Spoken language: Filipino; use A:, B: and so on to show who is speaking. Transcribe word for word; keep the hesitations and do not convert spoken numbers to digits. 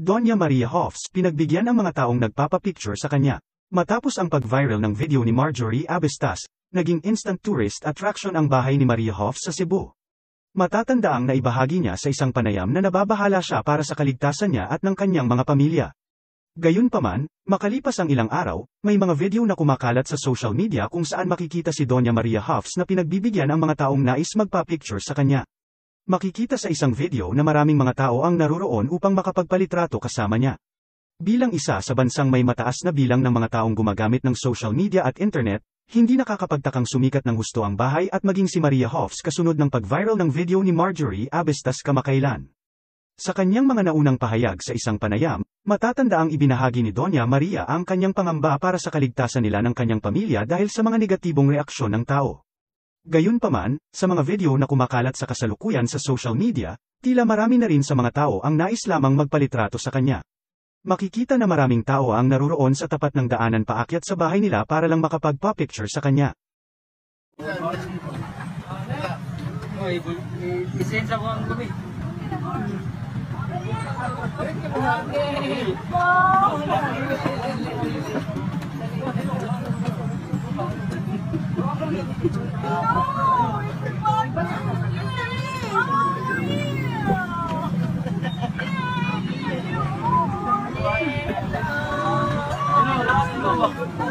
A: Doña Maria Hoffs pinagbigyan ang mga taong nagpapapicture sa kanya. Matapos ang pag-viral ng video ni Marjorie Abestas, naging instant tourist attraction ang bahay ni Maria Hoffs sa Cebu. Matatandaang naibahagi niya sa isang panayam na nababahala siya para sa kaligtasan niya at ng kanyang mga pamilya. Gayunpaman, makalipas ang ilang araw, may mga video na kumakalat sa social media kung saan makikita si Doña Maria Hoffs na pinagbibigyan ang mga taong nais magpa-picture sa kanya. Makikita sa isang video na maraming mga tao ang naroroon upang makapagpalitrato kasama niya. Bilang isa sa bansang may mataas na bilang ng mga taong gumagamit ng social media at internet, hindi nakakapagtakang sumikat ng husto ang bahay at maging si Maria Hoffs kasunod ng pag-viral ng video ni Marjorie Abestas kamakailan. Sa kanyang mga naunang pahayag sa isang panayam, matatandaang ibinahagi ni Doña Maria ang kanyang pangamba para sa kaligtasan nila ng kanyang pamilya dahil sa mga negatibong reaksyon ng tao. Gayunpaman, sa mga video na kumakalat sa kasalukuyan sa social media, tila marami na rin sa mga tao ang nais lamang magpalitrato sa kanya. Makikita na maraming tao ang naroroon sa tapat ng daanan paakyat sa bahay nila para lang makapagpa-picture sa kanya.
B: Lisensya ko ang gabi.
C: Oh,